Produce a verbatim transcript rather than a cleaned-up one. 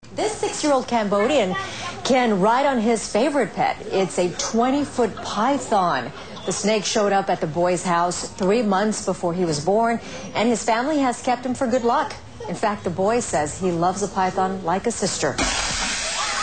This six-year-old Cambodian can ride on his favorite pet. It's a twenty-foot python. The snake showed up at the boy's house three months before he was born, and his family has kept him for good luck. In fact, the boy says he loves the python like a sister.